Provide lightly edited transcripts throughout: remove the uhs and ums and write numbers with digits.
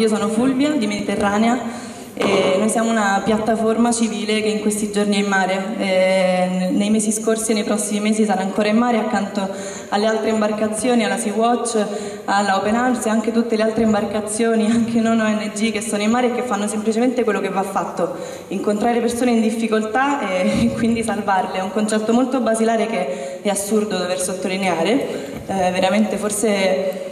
Io sono Fulvia di Mediterranea e noi siamo una piattaforma civile che in questi giorni è in mare. Nei mesi scorsi e nei prossimi mesi sarà ancora in mare accanto alle altre imbarcazioni, alla Sea-Watch, alla Open Arms e anche tutte le altre imbarcazioni, anche non ONG, che sono in mare e che fanno semplicemente quello che va fatto: incontrare persone in difficoltà e quindi salvarle. È un concetto molto basilare che è assurdo dover sottolineare, veramente forse...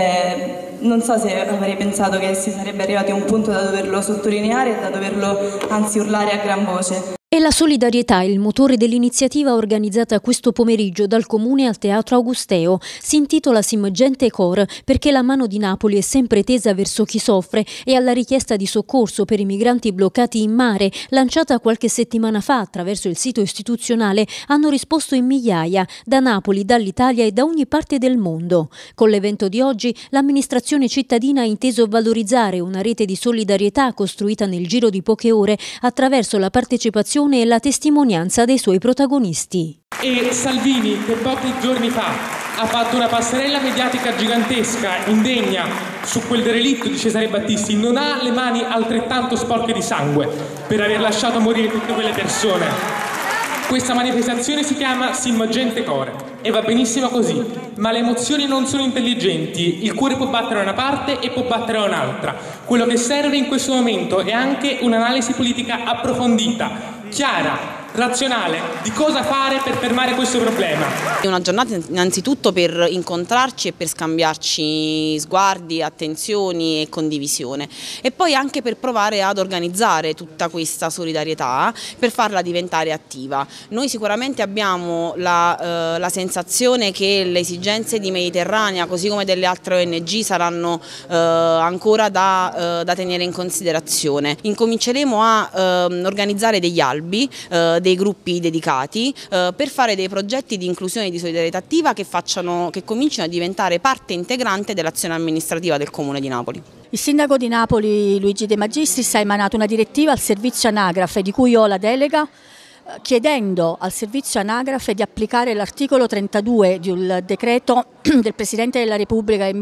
non so se avrei pensato che si sarebbe arrivati a un punto da doverlo sottolineare e da doverlo anzi urlare a gran voce. E la solidarietà è il motore dell'iniziativa organizzata questo pomeriggio dal Comune al Teatro Augusteo. Si intitola Simgente Cor perché la mano di Napoli è sempre tesa verso chi soffre e alla richiesta di soccorso per i migranti bloccati in mare, lanciata qualche settimana fa attraverso il sito istituzionale, hanno risposto in migliaia, da Napoli, dall'Italia e da ogni parte del mondo. Con l'evento di oggi l'amministrazione cittadina ha inteso valorizzare una rete di solidarietà costruita nel giro di poche ore attraverso la partecipazione e la testimonianza dei suoi protagonisti. E Salvini, che pochi giorni fa ha fatto una passerella mediatica gigantesca, indegna, su quel derelitto di Cesare Battisti, non ha le mani altrettanto sporche di sangue per aver lasciato morire tutte quelle persone. Questa manifestazione si chiama Simgente Cor e va benissimo così, ma le emozioni non sono intelligenti, il cuore può battere da una parte e può battere da un'altra. Quello che serve in questo momento è anche un'analisi politica approfondita, chiara, razionale, di cosa fare per fermare questo problema. È una giornata innanzitutto per incontrarci e per scambiarci sguardi, attenzioni e condivisione, e poi anche per provare ad organizzare tutta questa solidarietà, per farla diventare attiva. Noi sicuramente abbiamo la sensazione che le esigenze di Mediterranea, così come delle altre ONG, saranno ancora da tenere in considerazione. Incominceremo a organizzare degli albi, dei gruppi dedicati per fare dei progetti di inclusione e di solidarietà attiva che comincino a diventare parte integrante dell'azione amministrativa del Comune di Napoli. Il sindaco di Napoli Luigi De Magistris ha emanato una direttiva al servizio anagrafe, di cui ho la delega, chiedendo al servizio anagrafe di applicare l'articolo 32 del decreto del Presidente della Repubblica del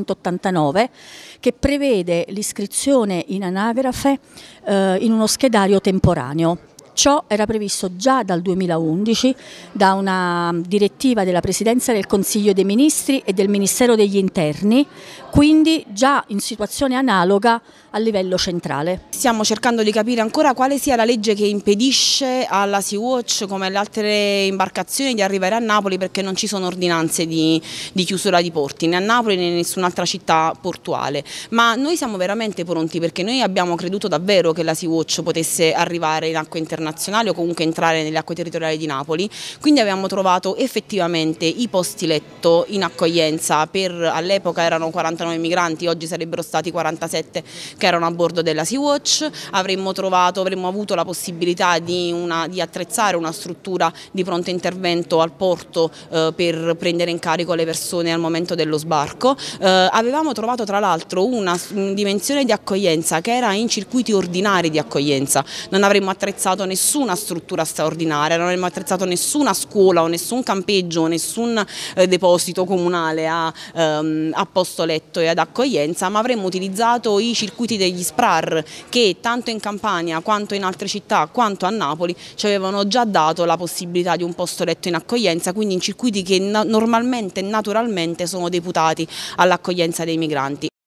1989, che prevede l'iscrizione in anagrafe in uno schedario temporaneo. Ciò era previsto già dal 2011 da una direttiva della Presidenza del Consiglio dei Ministri e del Ministero degli Interni, quindi già in situazione analoga a livello centrale. Stiamo cercando di capire ancora quale sia la legge che impedisce alla Sea-Watch, come alle altre imbarcazioni, di arrivare a Napoli, perché non ci sono ordinanze di chiusura di porti né a Napoli né in nessun'altra città portuale. Ma noi siamo veramente pronti, perché noi abbiamo creduto davvero che la Sea-Watch potesse arrivare in acque internazionali o comunque entrare nelle acque territoriali di Napoli, quindi abbiamo trovato effettivamente i posti letto in accoglienza per, all'epoca erano 49 migranti, oggi sarebbero stati 47 che erano a bordo della Sea-Watch. Avremmo avuto la possibilità di attrezzare una struttura di pronto intervento al porto per prendere in carico le persone al momento dello sbarco. Avevamo trovato tra l'altro una dimensione di accoglienza che era in circuiti ordinari di accoglienza, non avremmo attrezzato nessuna struttura straordinaria, non avremmo attrezzato nessuna scuola o nessun campeggio o nessun deposito comunale a posto letto e ad accoglienza, ma avremmo utilizzato i circuiti degli SPRAR che tanto in Campania quanto in altre città quanto a Napoli ci avevano già dato la possibilità di un posto letto in accoglienza, quindi in circuiti che normalmente e naturalmente sono deputati all'accoglienza dei migranti.